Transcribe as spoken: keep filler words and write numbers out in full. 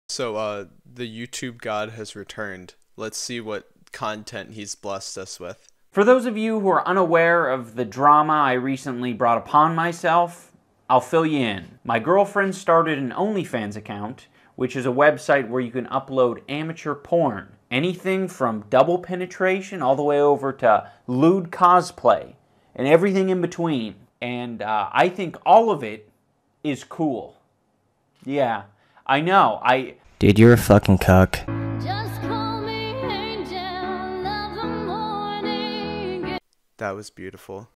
So, uh, the YouTube God has returned. Let's see what content he's blessed us with. For those of you who are unaware of the drama I recently brought upon myself, I'll fill you in. My girlfriend started an OnlyFans account, which is a website where you can upload amateur porn. Anything from double penetration all the way over to lewd cosplay and everything in between. And uh, I think all of it is cool. Yeah, I know. I... Dude, you're a fucking cuck. Just call me angel of the morning. That was beautiful.